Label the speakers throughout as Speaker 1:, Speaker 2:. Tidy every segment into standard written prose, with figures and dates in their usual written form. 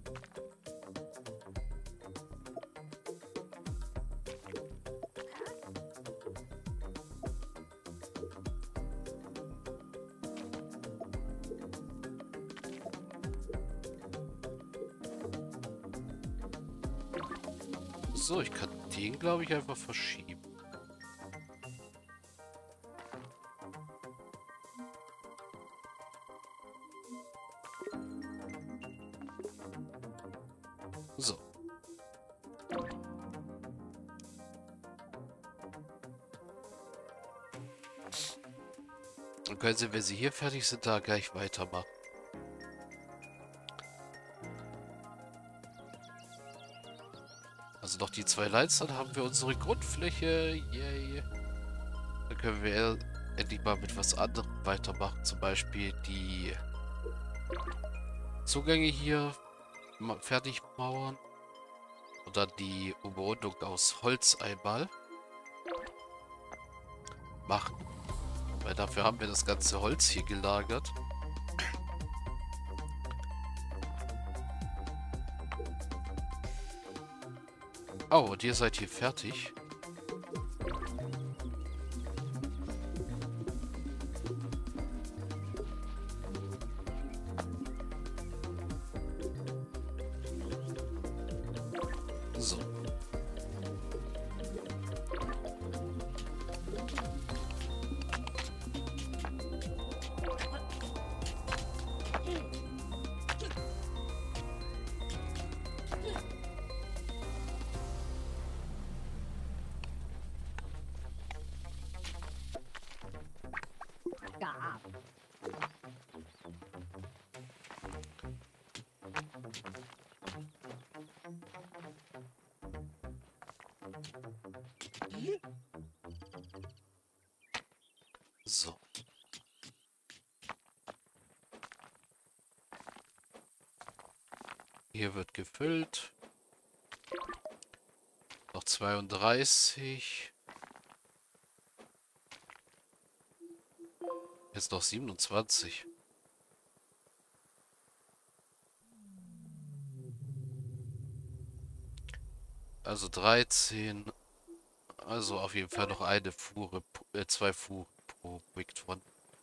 Speaker 1: So, ich kann den, glaube ich, einfach verschieben. So. Dann können Sie, wenn Sie hier fertig sind, da gleich weitermachen. Also noch die 2 Lines, dann haben wir unsere Grundfläche. Yay. Dann können wir endlich mal mit was anderem weitermachen. Zum Beispiel die Zugänge hier fertig mauern. Und dann die Umrundung aus Holz einmal machen. Weil dafür haben wir das ganze Holz hier gelagert. Oh, und ihr seid hier fertig. So. So. Hier wird gefüllt. Noch 32. Jetzt noch 27. Also 13. Also auf jeden Fall noch eine Fuhre, 2 Fuhren pro Brickton.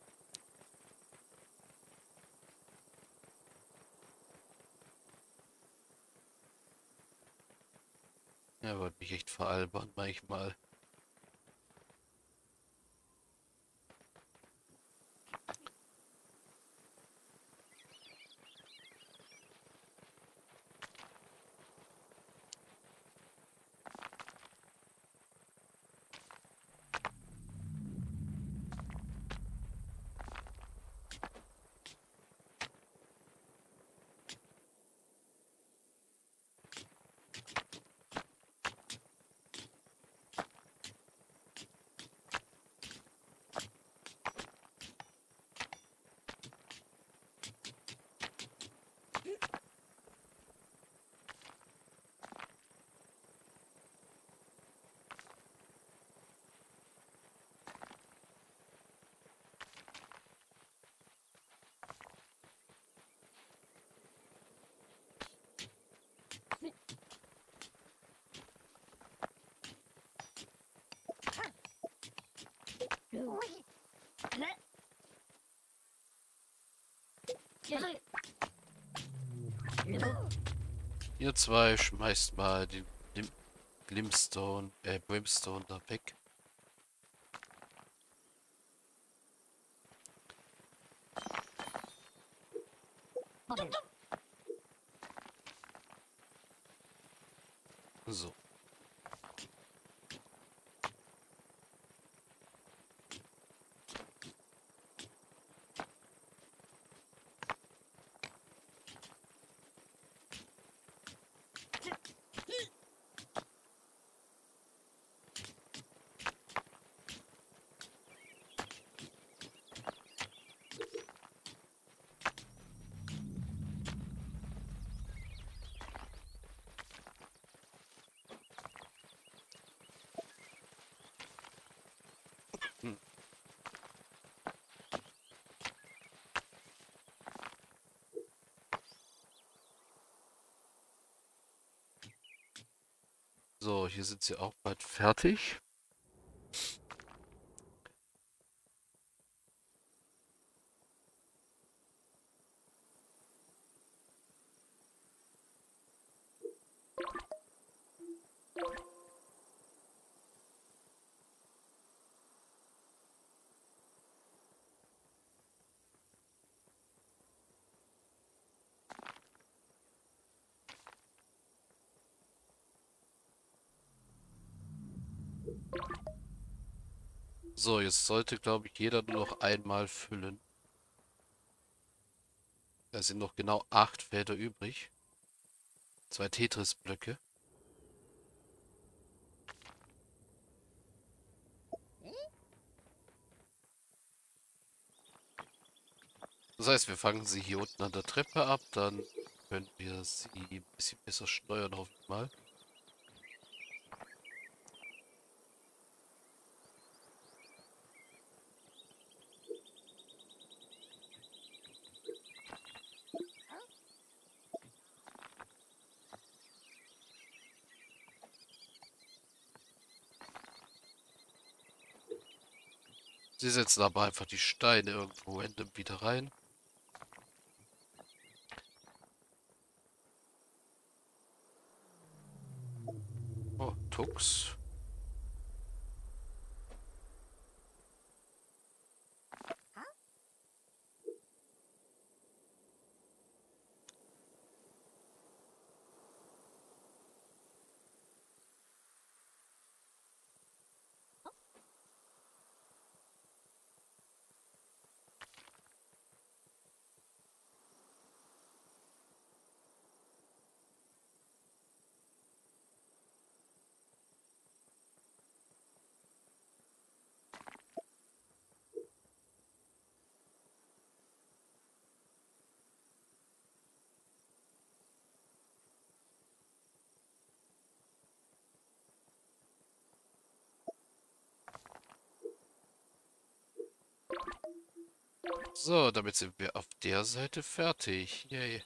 Speaker 1: Ja, wollte mich echt veralbern manchmal. Ihr zwei schmeißt mal den Brimstone da weg. So. So, hier sind sie auch bald fertig. So, jetzt sollte, glaube ich, jeder nur noch einmal füllen. Es sind noch genau 8 Felder übrig. 2 Tetris-Blöcke. Das heißt, wir fangen sie hier unten an der Treppe ab, dann können wir sie ein bisschen besser steuern, hoffe ich mal. Sie setzen aber einfach die Steine irgendwo random wieder rein. Oh, Tux. So, damit sind wir auf der Seite fertig. Yay.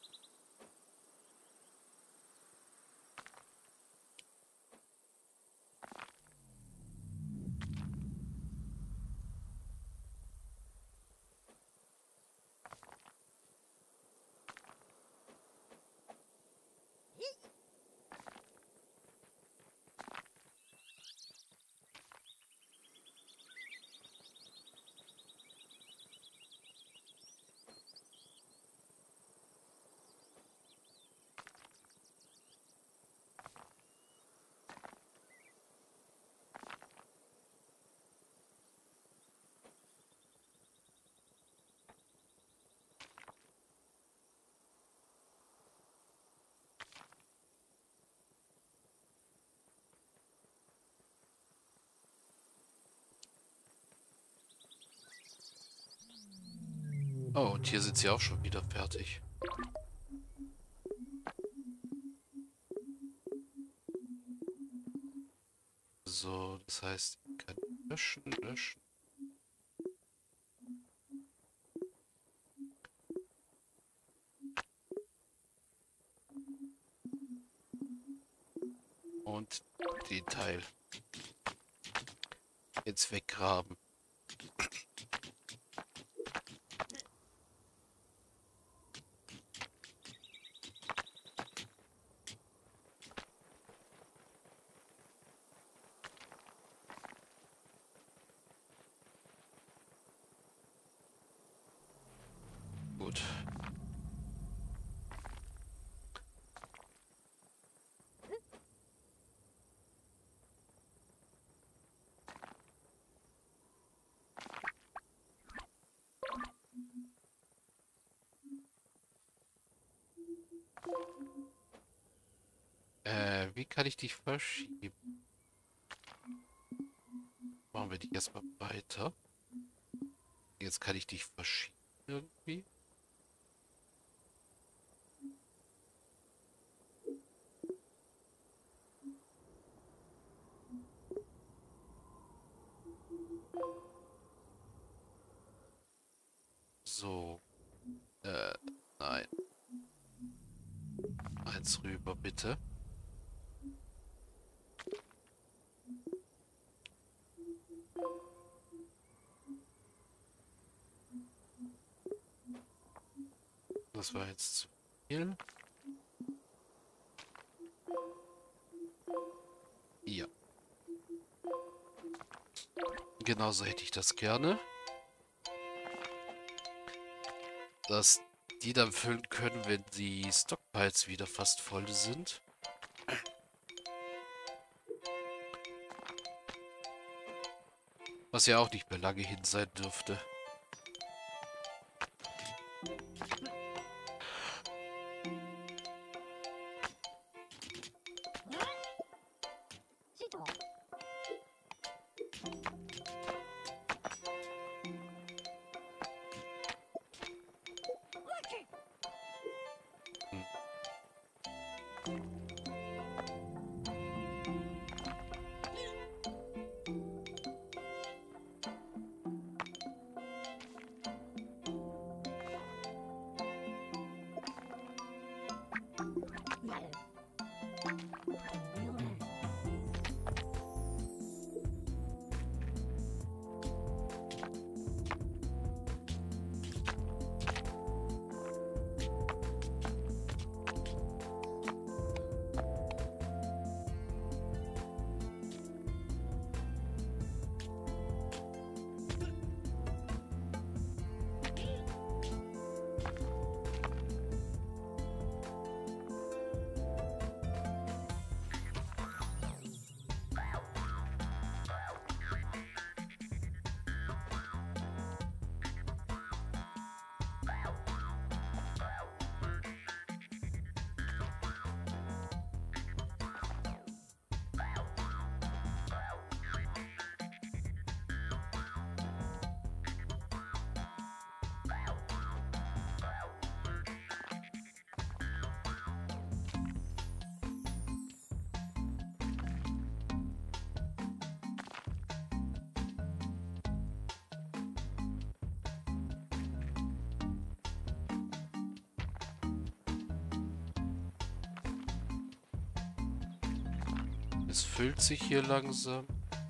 Speaker 1: Oh, und hier sind sie auch schon wieder fertig. So, das heißt, ich kann löschen, löschen. Und den Teil jetzt weggraben. Gut. Wie kann ich dich verschieben? Machen wir die erstmal weiter. Jetzt kann ich dich verschieben irgendwie. So, äh, nein. Eins rüber, bitte. Das war jetzt zu viel. Ja. Genauso hätte ich das gerne. Dass die dann füllen können, wenn die Stockpiles wieder fast voll sind. Was ja auch nicht mehr lange hin sein dürfte. Es füllt sich hier langsam.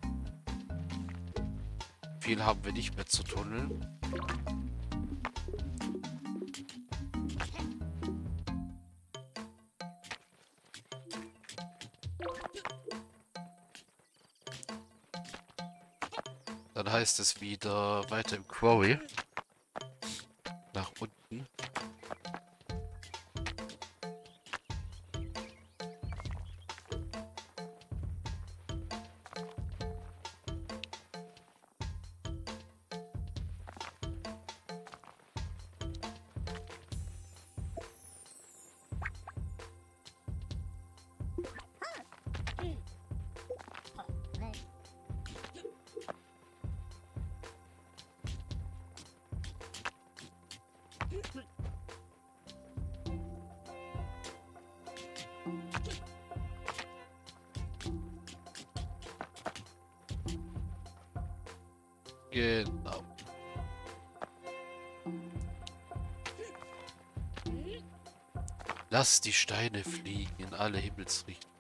Speaker 1: Viel haben wir nicht mehr zu tunneln. Dann heißt es wieder weiter im Quarry. Nach unten. Genau. Lass die Steine fliegen in alle Himmelsrichtungen.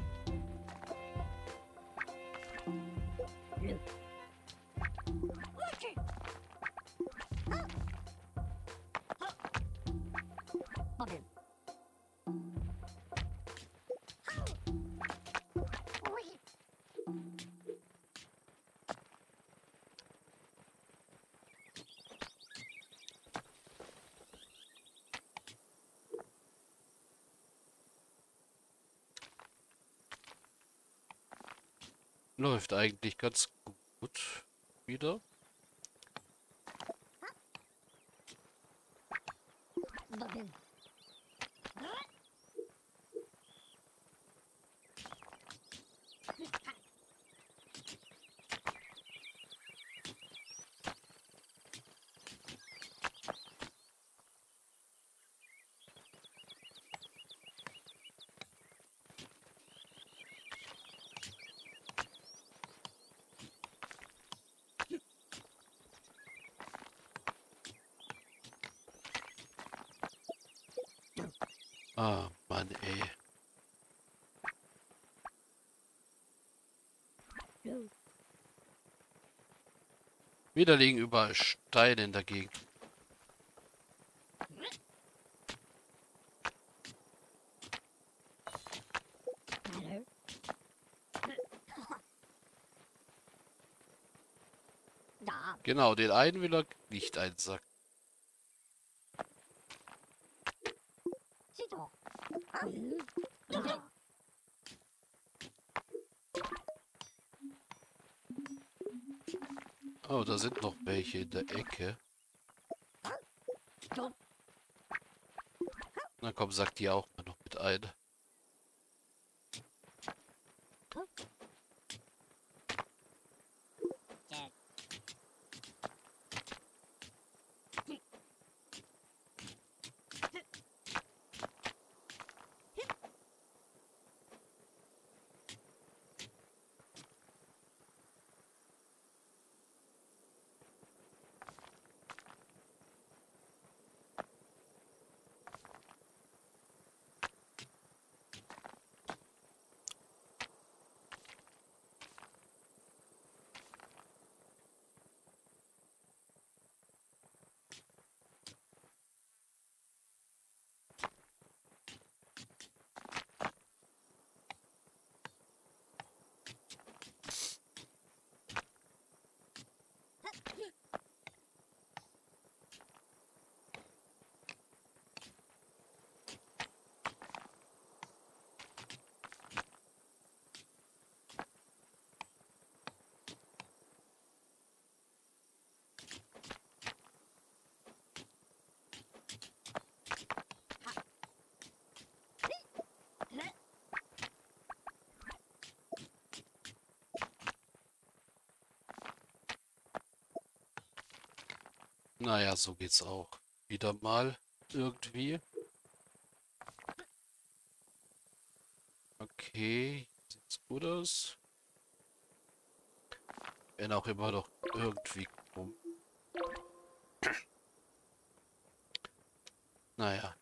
Speaker 1: Läuft eigentlich ganz gut wieder. Ah, Mann, ey. Wieder liegen überall Steine in der Gegend. Genau, den einen will er nicht einsacken. Oh, da sind noch welche in der Ecke. Na komm, sack die auch mal noch mit ein. Naja, so geht's auch. Wieder mal irgendwie. Okay, sieht's gut aus. Wenn auch immer noch irgendwie krumm. Naja,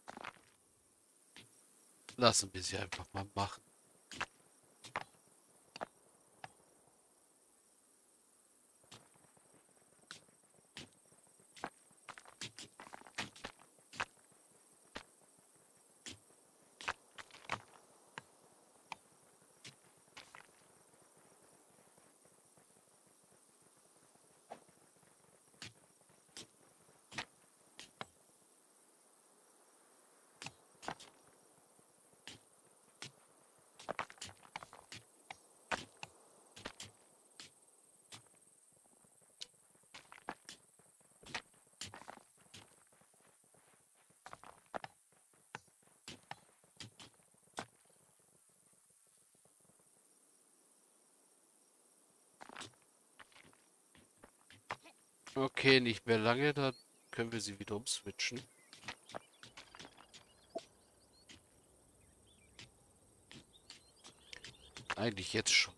Speaker 1: lassen wir sie einfach mal machen. Okay, nicht mehr lange, dann können wir sie wieder umswitchen. Eigentlich jetzt schon.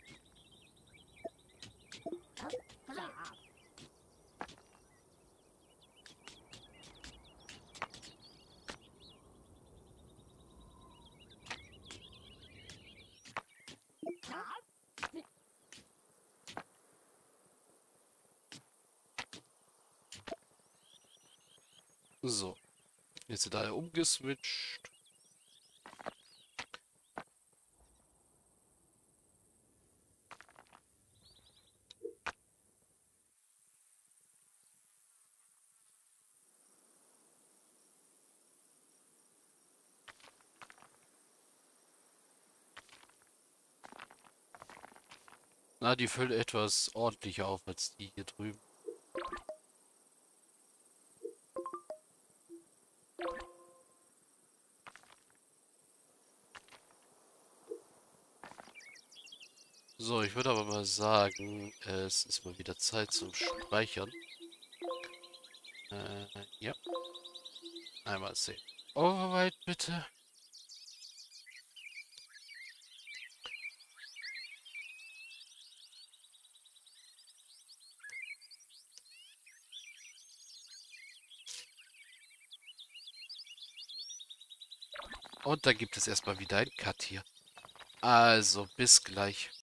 Speaker 1: So, jetzt sind alle umgeswitcht. Na, die füllen etwas ordentlicher auf als die hier drüben. So, ich würde aber mal sagen, es ist mal wieder Zeit zum Speichern. Ja. Einmal sehen. Override bitte. Und dann gibt es erstmal wieder einen Cut hier. Also, bis gleich.